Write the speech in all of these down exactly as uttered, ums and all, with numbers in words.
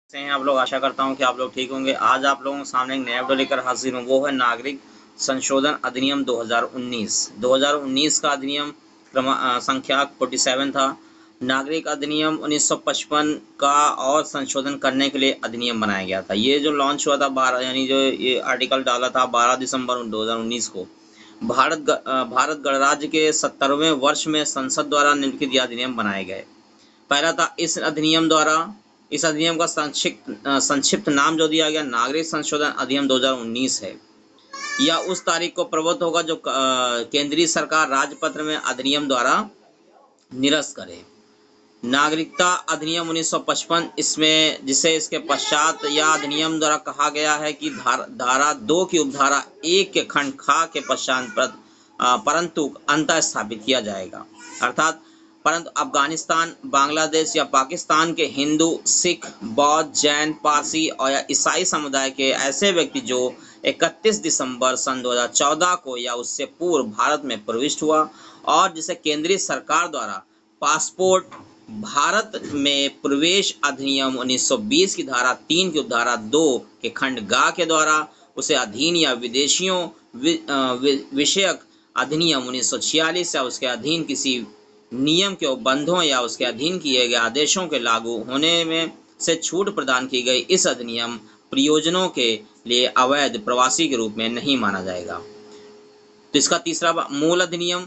से हैं आप लोग। आशा करता हूं कि आप लोग ठीक होंगे। आज आप लोगों के सामने एक नया वीडियो लेकर हाजिर हूं, वो है नागरिक संशोधन अधिनियम दो हज़ार उन्नीस। दो हज़ार उन्नीस का अधिनियम क्रमांक संख्या सैंतालीस था। नागरिक अधिनियम उन्नीस सौ पचपन का और संशोधन करने के लिए अधिनियम बनाया गया था। ये जो लॉन्च हुआ था बारह यानी जो ये आर्टिकल डाला था बारह दिसंबर दो हज़ार उन्नीस को भारत ग, भारत गणराज्य के सत्तरवें वर्ष में संसद द्वारा निम्नलिखित यह अधिनियम बनाए गए। पहला था इस अधिनियम द्वारा इस अधिनियम का संक्षिप्त संक्षिप्त नाम जो दिया गया नागरिक संशोधन अधिनियम दो हज़ार उन्नीस है। यह उस तारीख को प्रवृत्त होगा जो केंद्रीय सरकार राजपत्र में अधिनियम द्वारा निरस्त करे। नागरिकता अधिनियम उन्नीस सौ पचपन इसमें जिसे इसके पश्चात यह अधिनियम द्वारा कहा गया है कि धारा धारा दो की उपधारा एक के खंड खा के पश्चात परंतु अंतः स्थापित किया जाएगा। अर्थात परंतु अफगानिस्तान, बांग्लादेश या पाकिस्तान के हिंदू, सिख, बौद्ध, जैन, पारसी और या ईसाई समुदाय के ऐसे व्यक्ति जो इकतीस दिसंबर सन दो हज़ार चौदह को या उससे पूर्व भारत में प्रविष्ट हुआ और जिसे केंद्रीय सरकार द्वारा पासपोर्ट भारत में प्रवेश अधिनियम उन्नीस सौ बीस की धारा तीन की उपधारा दो के खंड गा के द्वारा उसे अधीन या विदेशियों विषयक अधिनियम उन्नीस सौ छियालीस या उसके अधीन किसी नियम के उपबंधों या उसके अधीन किए गए आदेशों के लागू होने में से छूट प्रदान की गई इस अधिनियम प्रयोजनों के लिए अवैध प्रवासी के रूप में नहीं माना जाएगा। तो इसका तीसरा मूल अधिनियम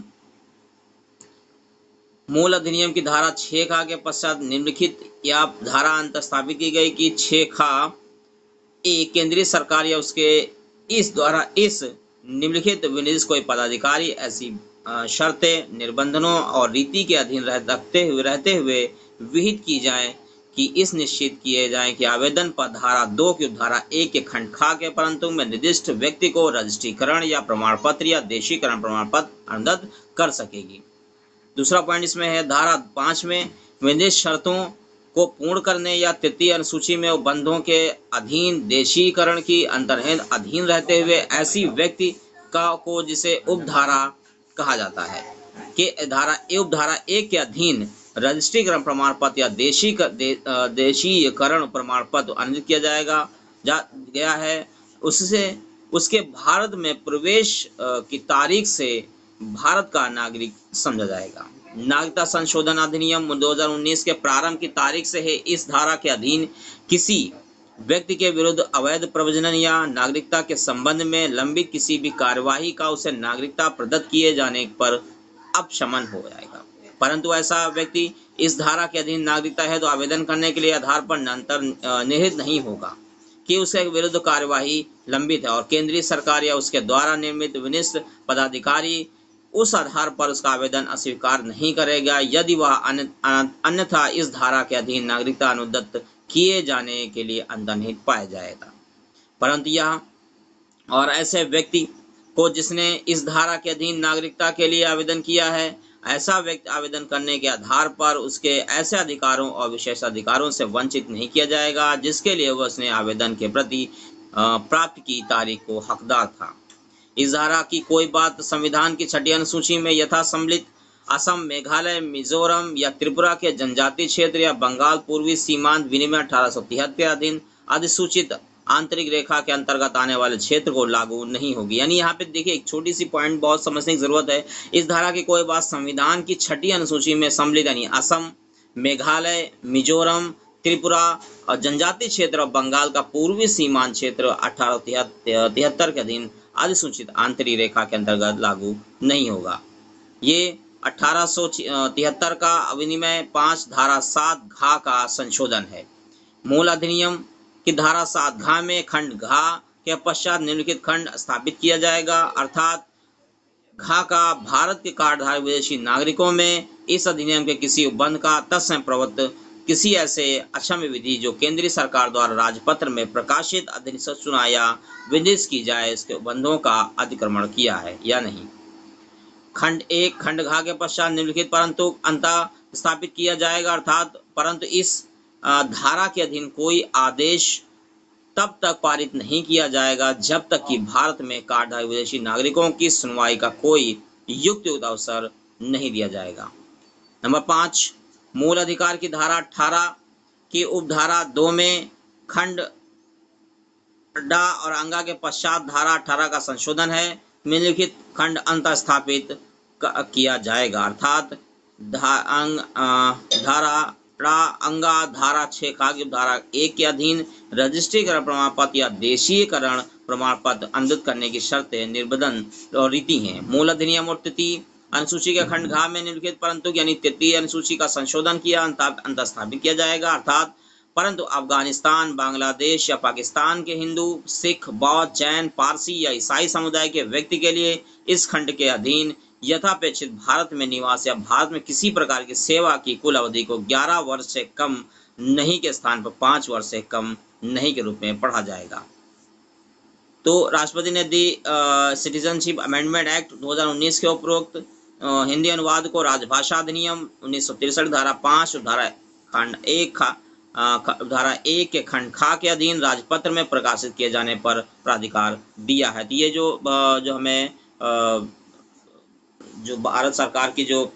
मूल अधिनियम की धारा छः खा के पश्चात निम्नलिखित या धारा अंत स्थापित की गई कि छः खा ए केंद्रीय सरकार या उसके इस द्वारा इस निम्नलिखित विनिर्दिष्ट कोई पदाधिकारी ऐसी शर्तें, निबंधनों और रीति के अधीन रखते हुए रहते हुए विहित की जाए कि इस निश्चित किए जाए कि आवेदन पर धारा दो की धारा एक के खंड खा के परंतु में निर्दिष्ट व्यक्ति को रजिस्ट्रीकरण या प्रमाण पत्र या देशीकरण प्रमाण पत्र अनुदत्त कर सकेगी। दूसरा पॉइंट इसमें है धारा पाँच में निर्दिष्ट शर्तों को पूर्ण करने या तृतीय अनुसूची में उपबंधों के अधीन देशीकरण की अंतर्निहित अधीन रहते हुए ऐसी व्यक्ति का को जिसे उपधारा कहा जाता है कि धारा उपधारा एक के अधीन रजिस्ट्रीकरण प्रमाण पत्र या देशी दे, देशीकरण प्रमाण पत्र अनुदित किया जाएगा जा गया है उससे उसके भारत में प्रवेश की तारीख से भारत का नागरिक समझा जाएगा। नागरिकता संशोधन अधिनियम दो हज़ार उन्नीस के प्रारंभ की तारीख से है इस धारा के अधीन किसी व्यक्ति के विरुद्ध अवैध प्रव्रजन या नागरिकता के संबंध में लंबित किसी भी कार्यवाही का उसे नागरिकता प्रदत्त किए जाने पर अपशमन हो जाएगा। परंतु ऐसा व्यक्ति इस धारा के अधीन नागरिकता है तो आवेदन करने के लिए आधार पर अंतर निहित नहीं होगा कि उसके विरुद्ध कार्यवाही लंबित है और केंद्रीय सरकार या उसके द्वारा निर्मित विनिष्ट पदाधिकारी उस आधार पर उसका आवेदन अस्वीकार नहीं करेगा यदि वह अन्यथा इस धारा के अधीन नागरिकता अनुदत्त किए जाने के लिए अंतर्निहित पाया जाएगा। परंतु यह और ऐसे व्यक्ति को जिसने इस धारा के अधीन नागरिकता के लिए आवेदन किया है ऐसा व्यक्ति आवेदन करने के आधार पर उसके ऐसे अधिकारों और विशेष अधिकारों से वंचित नहीं किया जाएगा जिसके लिए वह उसने आवेदन के प्रति प्राप्त की तारीख को हकदार था। इस धारा की कोई बात संविधान की छठी अनुसूची में यथा सम्मिलित असम, मेघालय, मिजोरम या त्रिपुरा के जनजातीय क्षेत्र या बंगाल पूर्वी सीमांत विनिमय अठारह सौ तिहत्तर के अधीन अधिसूचित आंतरिक रेखा के अंतर्गत आने वाले क्षेत्र को लागू नहीं होगी। यानी यहाँ पे देखिए एक छोटी सी पॉइंट बहुत समझने की जरूरत है। इस धारा की कोई बात संविधान की छठी अनुसूची में सम्मिलित यानी असम, मेघालय, मिजोरम, त्रिपुरा और जनजातीय क्षेत्र और बंगाल का पूर्वी सीमांत क्षेत्र अठारह सौ तिहत्तर के अधीन अधिसूचित आंतरिक रेखा के अंतर्गत लागू नहीं होगा। ये अठारह सौ तिहत्तर का विनिमय पाँच धारा सात घा का संशोधन है। मूल अधिनियम की धारा सात घा में खंड घा के पश्चात निम्नलिखित खंड स्थापित किया जाएगा अर्थात घा का भारत के कार्डधारी विदेशी नागरिकों में इस अधिनियम के किसी उपबंध का तत्समय प्रवृत्त किसी ऐसे अक्षम्य विधि जो केंद्रीय सरकार द्वारा राजपत्र में प्रकाशित अधिसूचना या विनिर्दिष्ट की जाए इसके उपबंधों का अतिक्रमण किया है या नहीं। खंड एक खंड घा के पश्चात निम्नलिखित परंतु अंतः स्थापित किया जाएगा अर्थात परंतु इस धारा के अधीन कोई आदेश तब तक पारित नहीं किया जाएगा जब तक कि भारत में कार्डधारी विदेशी नागरिकों की सुनवाई का कोई युक्त अवसर नहीं दिया जाएगा। नंबर पाँच मूल अधिकार की धारा अठारह की उपधारा दो में खंड डा और अंगा के पश्चात धारा अठारह का संशोधन है। निम्नलिखित खंड अंत स्थापित किया जाएगा, अर्थात धा, अंग, आ, धारा ड़ा अंगा धारा छह का धारा एक के अधीन रजिस्ट्रीकरण प्रमाण पत्र या देशीयकरण प्रमाण पत्र अनुदित करने की शर्तें निबंधन और रीति हैं। मूल अधिनियम और तिथि अनुसूची के खंड घ में निम्नलिखित परंतु यानी तृतीय अनुसूची का संशोधन किया अंत स्थापित किया जाएगा, अर्थात परंतु अफगानिस्तान, बांग्लादेश या पाकिस्तान के हिंदू, सिख, बौद्ध, जैन, पारसी या ईसाई समुदाय के व्यक्ति के लिए इस खंड के अधीन यथापेक्षित भारत में निवास या भारत में किसी प्रकार की सेवा की कुल अवधि को ग्यारह वर्ष से कम नहीं के स्थान पर पाँच वर्ष से कम नहीं के रूप में पढ़ा जाएगा। तो राष्ट्रपति ने दी सिटीजनशिप अमेंडमेंट एक्ट दो हज़ार उन्नीस के उपरोक्त हिंदी अनुवाद को राजभाषा अधिनियम उन्नीस सौ तिरसठ धारा पाँच और धारा खंड एक खा धारा एक के खंड खा के अधीन राजपत्र में प्रकाशित किए जाने पर प्राधिकार दिया है। तो ये जो जो हमें जो भारत सरकार की जो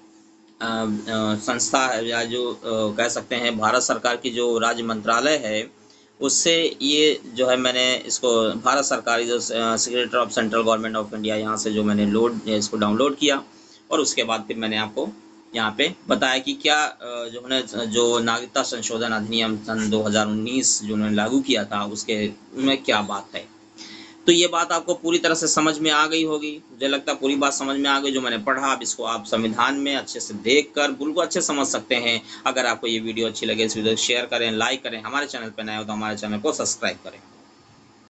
संस्था है या जो कह सकते हैं भारत सरकार की जो राज्य मंत्रालय है, उससे ये जो है मैंने इसको भारत सरकारी जो secretary of central government of India यहाँ से जो मैंने लोड इसको डाउनलोड किया और उसके बाद फिर मैंने आपको यहाँ पे बताया कि क्या जो उन्होंने जो नागरिकता संशोधन अधिनियम सन दो हज़ार उन्नीस जो उन्होंने लागू किया था उसके में क्या बात है। तो ये बात आपको पूरी तरह से समझ में आ गई होगी, मुझे लगता है पूरी बात समझ में आ गई जो मैंने पढ़ा। अब इसको आप संविधान में अच्छे से देखकर बिल्कुल अच्छे समझ सकते हैं। अगर आपको ये वीडियो अच्छी लगे इस वीडियो को शेयर करें, लाइक करें, हमारे चैनल पर नए हो तो हमारे चैनल को सब्सक्राइब करें।